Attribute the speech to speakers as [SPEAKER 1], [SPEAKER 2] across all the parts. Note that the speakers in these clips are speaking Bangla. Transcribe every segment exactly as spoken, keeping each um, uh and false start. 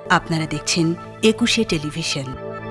[SPEAKER 1] আপনারা দেখছেন একুশে টেলিভিশন।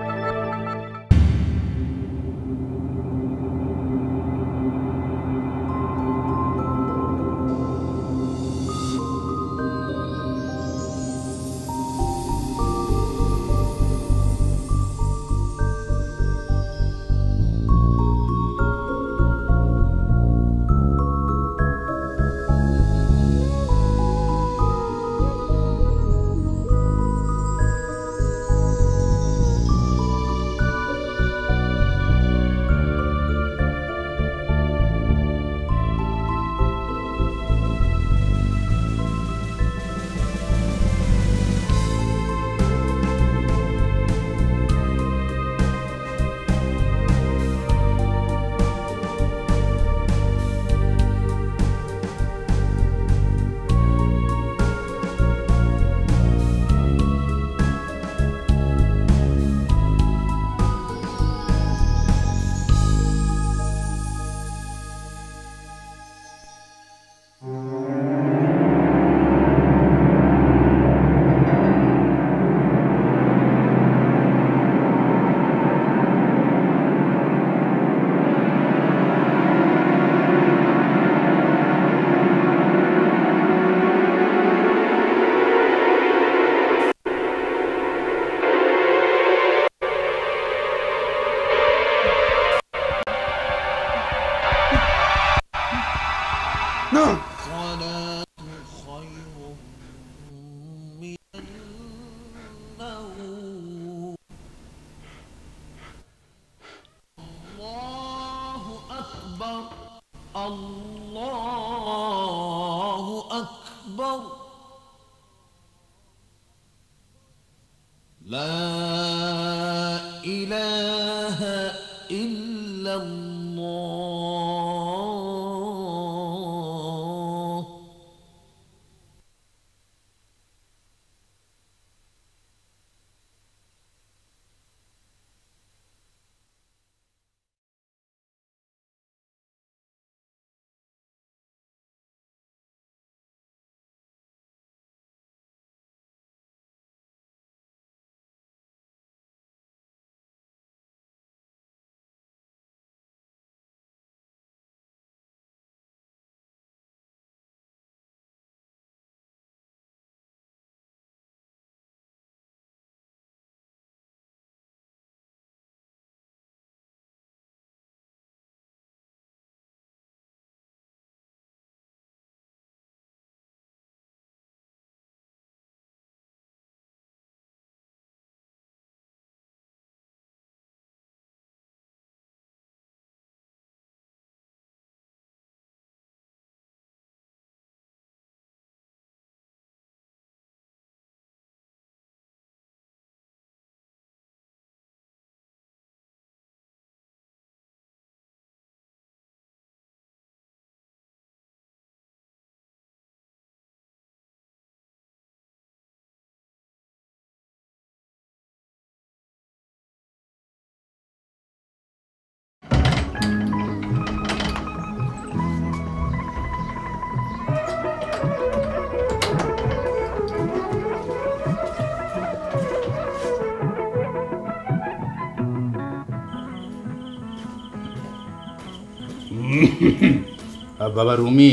[SPEAKER 2] বাবা রুমি,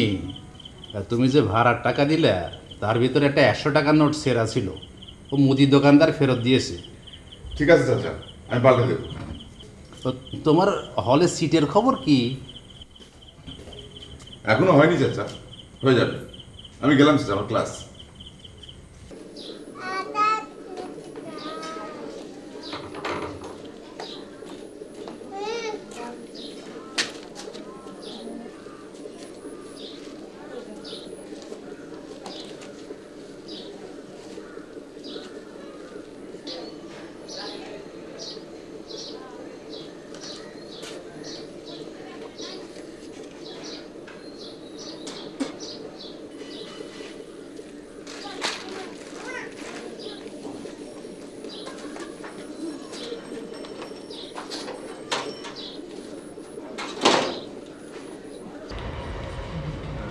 [SPEAKER 2] তুমি যে ভাড়ার টাকা দিলে তার ভিতরে একটা একশো টাকার নোট সেরা ছিল, ও মুদির দোকানদার ফেরত দিয়েছে।
[SPEAKER 3] ঠিক আছে চাচা, আমি পাল্টে দেব।
[SPEAKER 2] তোমার হলে সিটের খবর কি?
[SPEAKER 3] এখনো হয়নি চাচা, হয়ে যাবে। আমি গেলাম চাচা, আমার ক্লাস।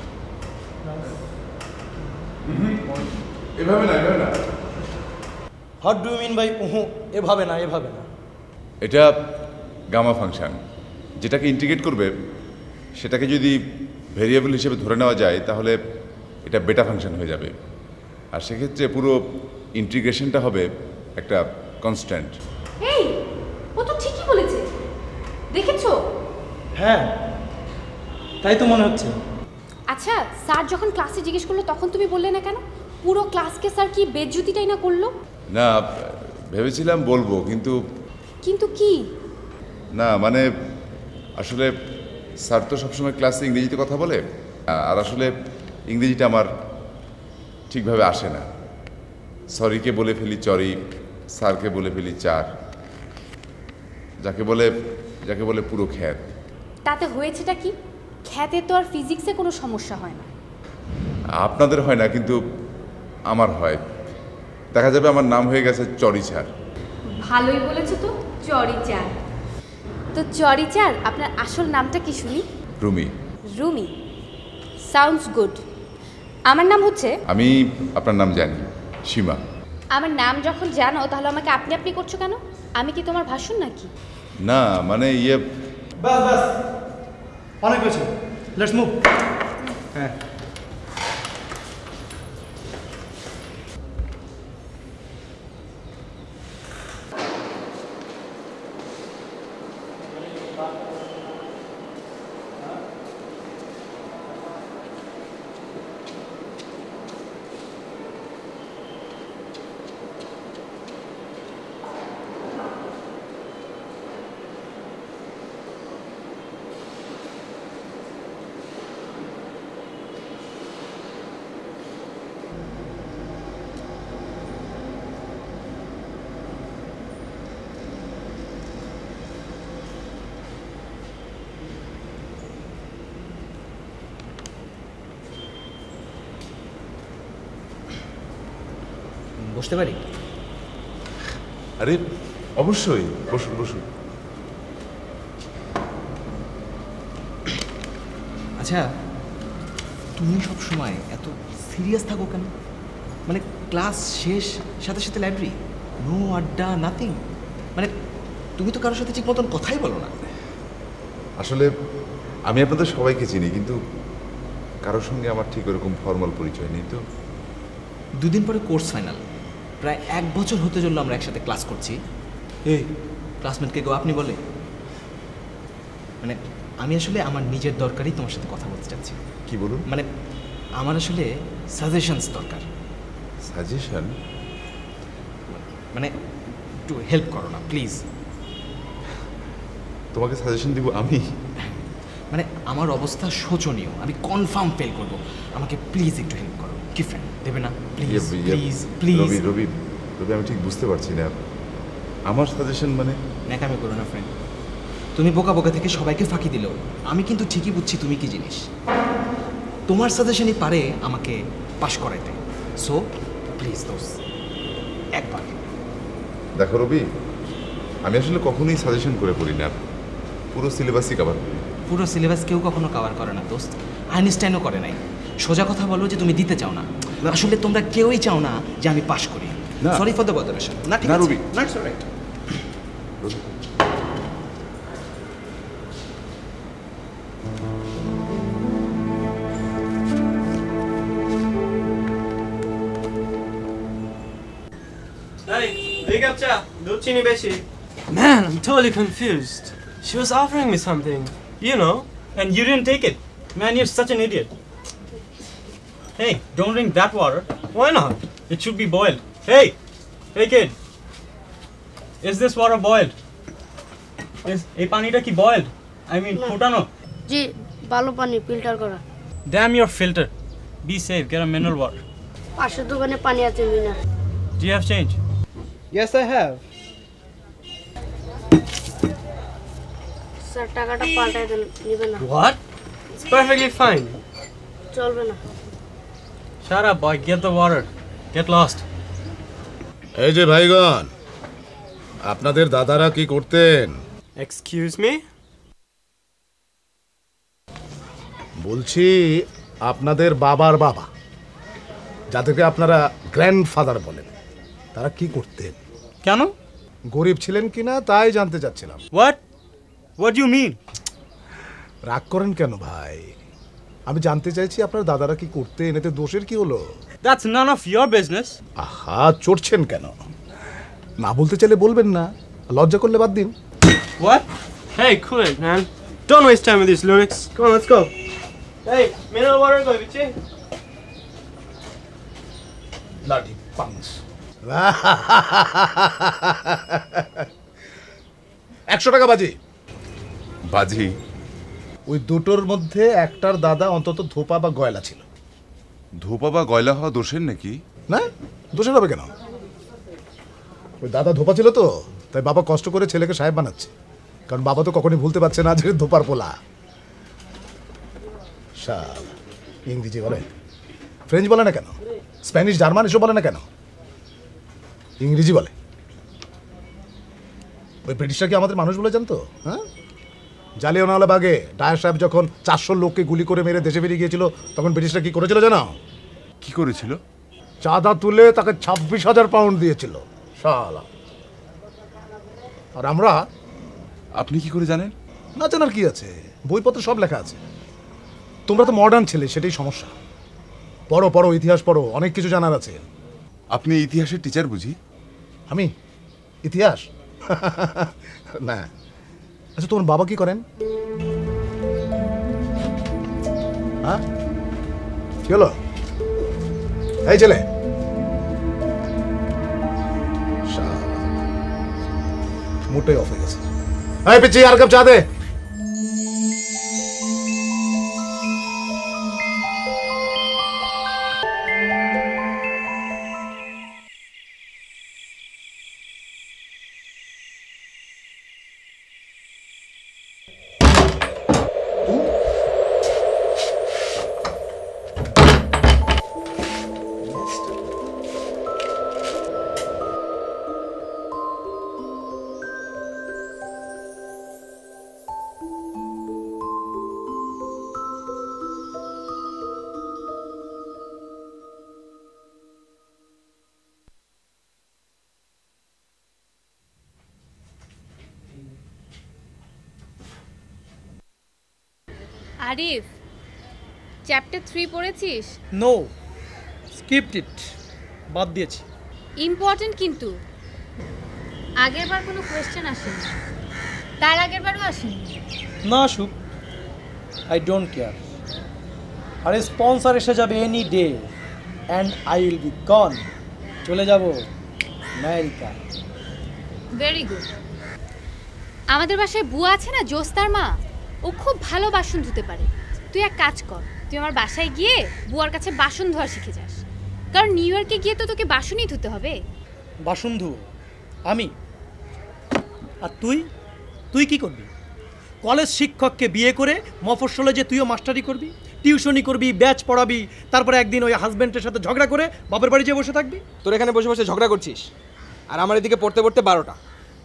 [SPEAKER 3] এভাবে না, এভাবে না।
[SPEAKER 4] What do you mean by উহু এভাবে না এভাবে না
[SPEAKER 3] এটা গামা ফাংশন, যেটাকে ইন্টিগ্রেট করবে সেটাকে যদি ভেরিয়েবল হিসেবে ধরে নেওয়া যায় তাহলে এটা বেটা ফাংশন হয়ে যাবে, আর সেক্ষেত্রে পুরো ইন্টিগ্রেশনটা হবে একটা কনস্ট্যান্ট।
[SPEAKER 5] এই ও তো ঠিকই বলেছে, দেখেছো?
[SPEAKER 4] হ্যাঁ তাই তো মনে হচ্ছে।
[SPEAKER 5] আচ্ছা, স্যার যখন ক্লাসে জিজ্ঞেস করলো তখন তুমি বললে না কেন? পুরো ক্লাসকে স্যার কি বেজ্জুতিটাই না করলো?
[SPEAKER 3] না, ভেবেছিলাম বলবো, কিন্তু
[SPEAKER 5] কিন্তু কি?
[SPEAKER 3] না মানে আসলে স্যার তো সবসময় ক্লাসে ইংরেজিতে কথা বলে, আর আসলে ইংরেজিটা আমার ঠিকভাবে আসে না। সরিকে বলে ফেলি চরি, স্যারকে বলে ফেলি চার, যাকে বলে যাকে বলে পুরো খ্যাত।
[SPEAKER 5] তাতে হয়েছেটা কি? খ্যাতে তো আর ফিজিক্সে কোনো সমস্যা হয় না।
[SPEAKER 3] আপনাদের হয় না, কিন্তু আমার হয়। দেখা যাবে আমার নাম হয়ে গেছে চরি চার।
[SPEAKER 5] ভালোই বলেছো তো, চরিচার। তো চরিচার আপনার আসল নামটা কি শুনি?
[SPEAKER 3] রুমি।
[SPEAKER 5] Rumi, sounds good. আমার নাম হচ্ছে,
[SPEAKER 3] আমি আপনার নাম জানি, সীমা।
[SPEAKER 5] আমার নাম যখন জানো তাহলে আমাকে আপনি আপনি করছো কেন? আমি কি তোমার ভাষণ নাকি?
[SPEAKER 3] না মানে ইয়ে,
[SPEAKER 4] বাস বাস অনেক হয়েছে, লেটস মুভ। হ্যাঁ
[SPEAKER 6] বসতে পারি?
[SPEAKER 3] আরে অবশ্যই, বসুন বসুন।
[SPEAKER 6] আচ্ছা, তুমি সব সময় এত সিরিয়াস থাকো কেন? মানে ক্লাস শেষ সাথে সাথে লাইব্রেরি, নো আড্ডা, নাথিং। মানে তুমি তো কারোর সাথে ঠিক মতন কথাই বলো না।
[SPEAKER 3] আসলে আমি আপনাদের সবাইকে চিনি, কিন্তু কারোর সঙ্গে আমার ঠিক ওরকম ফর্মাল পরিচয় নেই। তো
[SPEAKER 6] দুদিন পরে কোর্স ফাইনাল, প্রায় এক বছর হতে চললো আমরা একসাথে ক্লাস করছি। এই ক্লাসমেটকে গো আপনি বলে? মানে আমি আসলে আমার নিজের দরকারই তোমার সাথে কথা বলতে চাচ্ছি।
[SPEAKER 3] কি বলুন?
[SPEAKER 6] মানে আমার আসলে সাজেশনস দরকার।
[SPEAKER 3] সাজেশন?
[SPEAKER 6] মানে একটু হেল্প করো না প্লিজ।
[SPEAKER 3] তোমাকে সাজেশন দিব আমি?
[SPEAKER 6] মানে আমার অবস্থা শোচনীয়, আমি কনফার্ম ফেল করব, আমাকে প্লিজ একটু হেল্প করো। কি ফ্রেন্ড দেবে না? Please please please.
[SPEAKER 3] Robi Robi Robi আমি ঠিক বুঝতে পারছি না আমার সাজেশন মানে।
[SPEAKER 6] ন্যাকামি করো না ফ্রেন্ড, তুমি বোকা বোকা থেকে সবাইকে ফাঁকি দিলেও আমি কিন্তু ঠিকই বুঝছি তুমি কি জিনিস। তোমার সাজেশনই পারে আমাকে পাশ করাইতে। সো প্লিজ দোস্ত একবার।
[SPEAKER 3] দেখো রবি, আমি আসলে কখনোই সাজেশন করে পড়ি না, পুরো সিলেবাসই কভার করি।
[SPEAKER 6] পুরো সিলেবাস কেউ কখনো কভার করে না দোস্ত, আইনস্টাইনও করে নাই। সোজা কথা বলো যে তুমি দিতে চাও না, আসলে তোমরা কেউই চাও না যে আমি পাশ করি। Sorry for the botheration. না ঠিক
[SPEAKER 3] না
[SPEAKER 6] আছে
[SPEAKER 3] রবি,
[SPEAKER 6] না, it's alright.
[SPEAKER 7] Man, I'm totally confused. She was offering me something, you know.
[SPEAKER 4] And you didn't take it. Man, you're such an idiot. Hey, don't drink that water.
[SPEAKER 7] Why not?
[SPEAKER 4] It should be boiled. Hey! Hey kid! Is this water boiled? Is এই পানিটা কি boiled? I mean, ফুটানো?
[SPEAKER 8] জি ভালো পানি ফিল্টার করা।
[SPEAKER 4] Damn your filter. Be safe, get a mineral water.
[SPEAKER 8] পাশের দোকানে পানি আছে Mina.
[SPEAKER 4] Do you have change?
[SPEAKER 7] Yes, I have.
[SPEAKER 8] Sir টাকাটা পাল্টাই দেন, নিবে না।
[SPEAKER 7] What? It's perfectly fine.
[SPEAKER 8] চলবে না।
[SPEAKER 4] Shut up, boy. Get the water. Get lost.
[SPEAKER 9] এই যে ভাইগণ, আপনাদের দাদারা কি করতেন?
[SPEAKER 7] Excuse me?
[SPEAKER 9] বলছি আপনাদের বাবার বাবা, যাদেরকে আপনারা গ্র্যান্ডফাদার বলেন, তারা কি করতেন?
[SPEAKER 4] কেন?
[SPEAKER 9] গরিব ছিলেন কিনা তাই জানতে চাচ্ছিলাম।
[SPEAKER 4] What what you mean?
[SPEAKER 9] রাগ করেন কেন ভাই? আমি জানতে চাইছি আপনার দাদারা কি করতেন, এতে দোষের কি হলো?
[SPEAKER 4] That's none of your business.
[SPEAKER 9] আহা, চড়ছেন কেন? না বলতে চাইলে বলবেন না, লজ্জা করলে বাদ দিন।
[SPEAKER 7] What? Hey, cool it, man. Don't waste time with these lyrics. Come on, let's go. Hey, mineral water, go, biche.
[SPEAKER 9] Bloody punks. একশো টাকা বাজি।
[SPEAKER 3] বাজি?
[SPEAKER 9] ওই দুটোর মধ্যে একটার দাদা অন্তত ধোপা বা গয়লা ছিল।
[SPEAKER 3] ধোপা বা গয়লা হওয়া দোষের নাকি?
[SPEAKER 9] না, দোষের হবে কেন? ওই দাদা ধোপা ছিল তো, তাই বাবা কষ্ট করে ছেলেকে সাহেব বানাচ্ছে। কারণ বাবা তো কখনই ভুলতে পারছে না যে ধোপার পোলা। শালা, ইংরেজি বলে, ফ্রেঞ্চ বলে না কেন? স্প্যানিশ, জার্মান এসব বলে না কেন? ইংরেজি বলে। ওই ব্রিটিশরা কি আমাদের মানুষ বলে জানতো? হ্যাঁ, জালিয়ানওয়ালা বাগে ডায়ার সাহেব যখন চারশো লোককে গুলি করে মেরে দেশে বেরিয়ে গিয়েছিল, তখন ব্রিটিশরা কি করেছিল জানো?
[SPEAKER 3] কি করেছিল?
[SPEAKER 9] চাঁদা তুলে তাকে ছাব্বিশ হাজার পাউন্ড দিয়েছিল। শালা। আর আমরা?
[SPEAKER 3] আপনি কি করে জানেন?
[SPEAKER 9] না জানার কি আছে, বইপত্র সব লেখা আছে। তোমরা তো মডার্ন ছেলে, সেটাই সমস্যা। পড়ো পড়ো, ইতিহাস পড়ো, অনেক কিছু জানার আছে।
[SPEAKER 3] আপনি ইতিহাসের টিচার বুঝি?
[SPEAKER 9] আমি ইতিহাস? না। আচ্ছা, তোমার বাবা কি করেন? হ্যাঁ, কি হলো? এই ছেলে, মোটেই অফ হয়ে গেছে। এই পিচ্ছি, আর কাপ চা দে।
[SPEAKER 5] আরিফ, চ্যাপ্টার থ্রি পড়েছিস?
[SPEAKER 10] নো, স্কিপড ইট, বাদ দিয়েছি।
[SPEAKER 5] ইম্পর্টেন্ট কিন্তু। আগের বার কোনো কোয়েশ্চেন আসেনি, তার আগের বারও আসেনি।
[SPEAKER 10] না আসুক, আই ডোন্ট কেয়ার। আরে স্পন্সর এসে যাবে any day and I will be gone. চলে যাব আমেরিকা।
[SPEAKER 5] Very good. আমাদের বাসায় বুয়া আছে না, জোস্তার মা, ও খুব ভালো বাসন ধুতে পারে। তুই এক কাজ কর, তুই আমার বাসায় গিয়ে বুয়ার কাছে বাসন ধোয়া শিখে যাস। কারণ নিউ ইয়র্কে গিয়ে তো তোকে বাসনই ধুতে হবে।
[SPEAKER 10] বাসন ধুও আমি? আর তুই তুই কি করবি? কলেজ শিক্ষককে বিয়ে করে মফস্বলে যে তুইও মাস্টারি করবি, টিউশনি করবি, ব্যাচ পড়াবি, তারপরে একদিন ওই হাজব্যান্ডের সাথে ঝগড়া করে বাপের বাড়ি যেয়ে বসে থাকবি।
[SPEAKER 6] তোর এখানে বসে বসে ঝগড়া করছিস, আর আমার এদিকে পড়তে পড়তে বারোটা।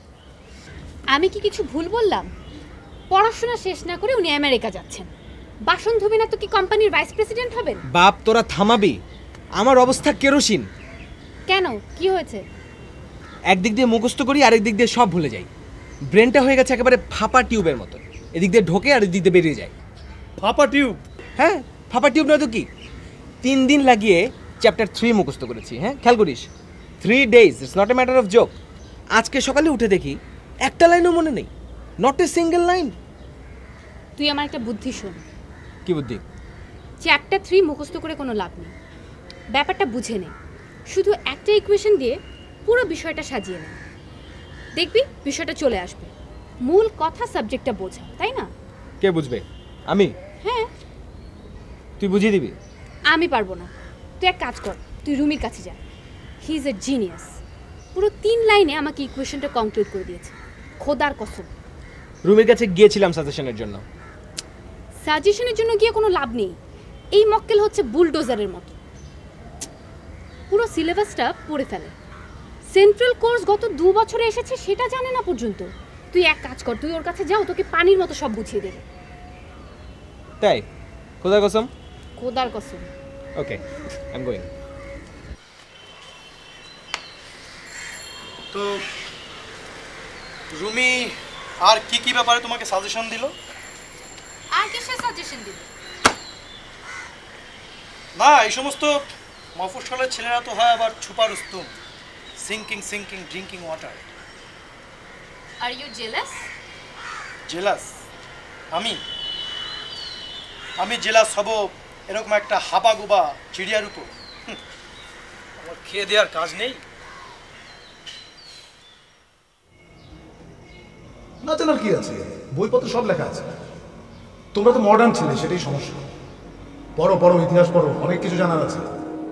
[SPEAKER 5] আমি কি কিছু ভুল বললাম? পড়াশোনা শেষ না করে উনি আমেরিকা যাচ্ছেন, বাসন ধুবে না তো কি কোম্পানির ভাইস প্রেসিডেন্ট হবেন?
[SPEAKER 6] বাপ, তোরা থামাবি? আমার অবস্থা কেরোসিন।
[SPEAKER 5] কেন, কি হয়েছে?
[SPEAKER 6] একদিক দিয়ে মুখস্থ করি, আরেক দিক দিয়ে সব ভুলে যাই। ব্রেনটা হয়ে গেছে একেবারে ফাঁপা টিউবের মতো, এদিক দিয়ে ঢোকে আর এদিক দিয়ে বেরিয়ে যায়।
[SPEAKER 10] ফাঁপা টিউব?
[SPEAKER 6] হ্যাঁ, ফাঁপা টিউব নয় তো কি। তিন দিন লাগিয়ে চ্যাপ্টার থ্রি মুখস্থ করেছি। হ্যাঁ, খেয়াল করিস, three days, it's not a matter of joke. আজকে সকালে উঠে দেখি একটা লাইনও মনে নেই, নট এ সিঙ্গেল লাইন।
[SPEAKER 5] তুই আমার একটা বুদ্ধি শোন।
[SPEAKER 6] কি বুদ্ধি?
[SPEAKER 5] চ্যাপ্টার থ্রি মুখস্থ করে কোনো লাভ নেই, ব্যাপারটা বুঝে নে। শুধু একটা ইকুয়েশন দিয়ে পুরো বিষয়টা সাজিয়ে নে, দেখবি বিষয়টা চলে আসবে। মূল কথা সাবজেক্টটা বোঝা, তাই না?
[SPEAKER 6] কে বুঝবে? আমি?
[SPEAKER 5] হ্যাঁ।
[SPEAKER 6] তুই বুঝিয়ে দিবি?
[SPEAKER 5] আমি পারবো না। তুই এক কাজ কর, তুই রুমির কাছে যা, হি ইজ এ জিনিয়াস। পুরো তিন লাইনে আমাকে ইকুয়েশনটা কমপ্লিট করে দিয়েছে, খোদার কসম।
[SPEAKER 6] রুমির কাছে গিয়েছিলাম সাজেশনের জন্য।
[SPEAKER 5] সাজেশনের জন্য গিয়ে কোনো লাভ নেই, এই মক্কেল হচ্ছে বুলডোজারের মতো, পুরো সিলেবাসটা পড়ে ফেলে। সেন্ট্রাল কোর্স গত দু বছরে এসেছে সেটা জানে না পর্যন্ত। তুই এক কাজ কর, তুই ওর কাছে যাও, তোকে পানির মতো সব বুঝিয়ে দেবে।
[SPEAKER 6] তাই? খোদার কসম?
[SPEAKER 5] খোদার কসম।
[SPEAKER 6] Okay, I am going.
[SPEAKER 10] তো রুমি আর কি কি ব্যাপারে তোমাকে সাজেশন দিল?
[SPEAKER 5] আর কিসের সাজেশন দিল?
[SPEAKER 10] না, এই সমস্ত মফস্বলের ছেলেরা তো হয় আবার ছুপা রুস্তুম, sinking sinking drinking water.
[SPEAKER 5] Are you jealous?
[SPEAKER 10] Jealous? আমি আমি জেলাস হব এরকম একটা হাবাগোবা চিড়িয়ার উপর? আমার খেয়ে দেওয়ার কাজ নেই?
[SPEAKER 9] না জানার কি আছে, বইপত্র সব লেখা আছে। তোমরা তো মডার্ন ছিলে, সেটাই সমস্যা। পড়ো পড়ো, ইতিহাস পড়ো, অনেক কিছু জানার আছে।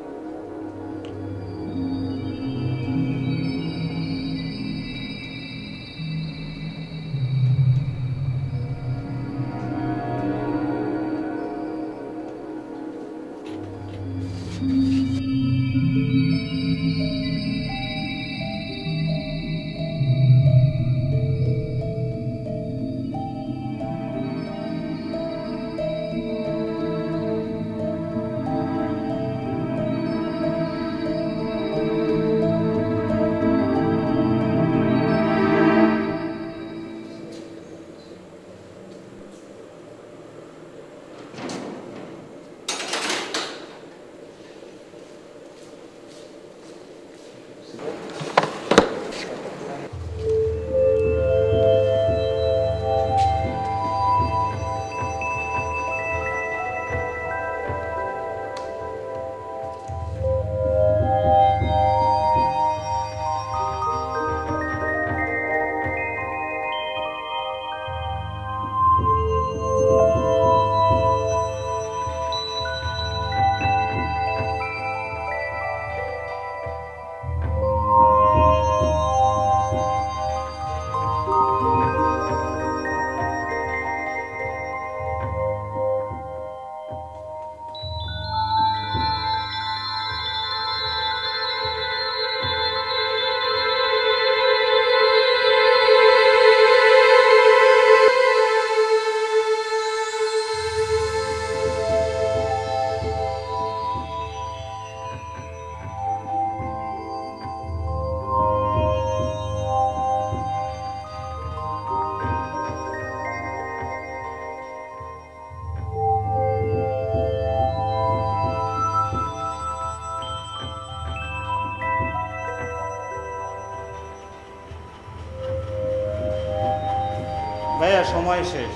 [SPEAKER 4] ভাইয়া সময় শেষ।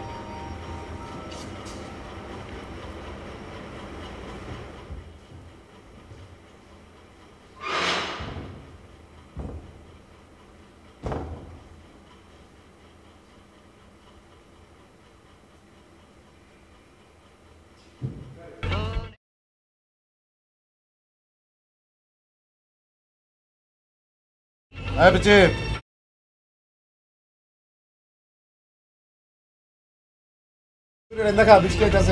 [SPEAKER 9] হ্যাঁ বেচে দেখা বিস্কুট আছে।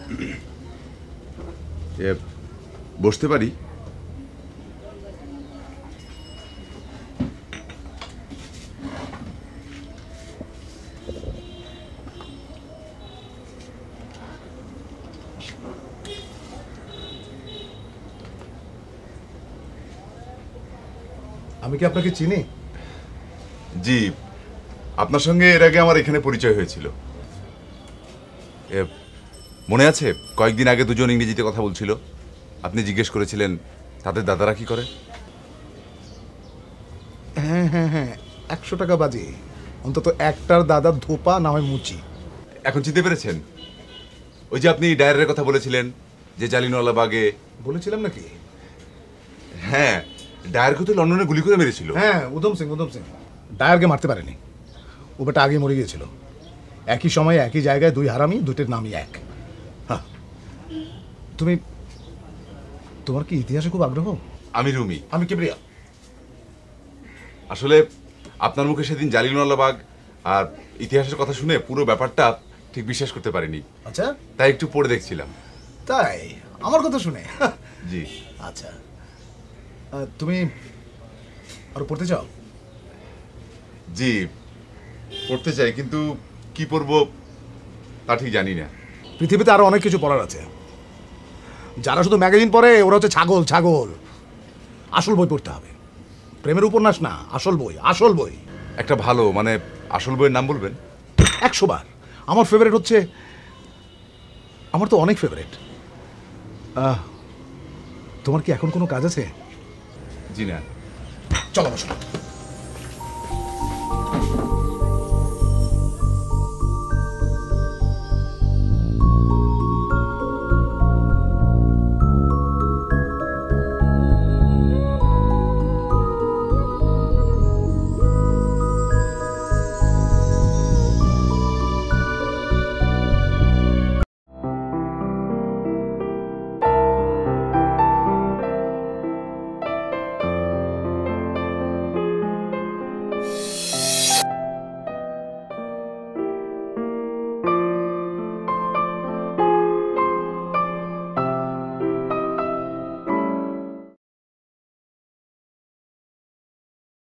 [SPEAKER 3] এ, বসতে পারি?
[SPEAKER 9] আমি কি আপনাকে চিনি?
[SPEAKER 3] জি, আপনার সঙ্গে এর আগে আমার এখানে পরিচয় হয়েছিল। এ, মনে আছে কয়েকদিন আগে দুজন ইংরেজিতে কথা বলছিল, আপনি জিজ্ঞেস করেছিলেন তাদের দাদারা কি করে?
[SPEAKER 9] হ্যাঁ হ্যাঁ হ্যাঁ, একশো টাকা বাজি, অন্তত একটার দাদার ধোপা না হয় মুচি।
[SPEAKER 3] এখন চিনতে পেরেছেন? ওই যে আপনি ডায়ারের কথা বলেছিলেন যে জালিনওয়ালা বাগে।
[SPEAKER 9] বলেছিলাম নাকি?
[SPEAKER 3] হ্যাঁ, ডায়ারকে তো লন্ডনে গুলি করে মেরেছিল।
[SPEAKER 9] হ্যাঁ, উধম সিং উধম সিং ডায়ারকে মারতে পারেনি, ও বেটা আগে মরে গিয়েছিল। একই সময়ে একই জায়গায় দুই হারামি, দুটির নামই এক। হ্যাঁ, তুমি তোমার কি ইতিহাসে খুব আগ্রহ?
[SPEAKER 3] আমি রুমি।
[SPEAKER 9] আমি কিবরিয়া।
[SPEAKER 3] আসলে আপনার মুখে সেদিন জালিনওয়ালা বাগ আর ইতিহাসের কথা শুনে পুরো ব্যাপারটা ঠিক বিশ্বাস করতে পারিনি।
[SPEAKER 9] আচ্ছা,
[SPEAKER 3] তাই একটু পড়ে দেখছিলাম।
[SPEAKER 9] তাই আমার কথা শুনে?
[SPEAKER 3] জি।
[SPEAKER 9] আচ্ছা, তুমি আরো পড়তে চাও?
[SPEAKER 3] জি, পড়তে চাই, কিন্তু কি পড়বো তা ঠিক জানি না।
[SPEAKER 9] পৃথিবীতে আরো অনেক কিছু পড়ার আছে। যারা শুধু ম্যাগাজিন পড়ে ওরা হচ্ছে ছাগল ছাগল। আসল বই পড়তে হবে, প্রেমের উপন্যাস না, আসল বই, আসল বই।
[SPEAKER 3] একটা ভালো মানে আসল বইয়ের নাম বলবেন?
[SPEAKER 9] একশো বার। আমার ফেভারিট হচ্ছে, আমার তো অনেক ফেভারিট। তোমার কি এখন কোনো কাজ আছে?
[SPEAKER 3] জি না।
[SPEAKER 9] চলো বসো।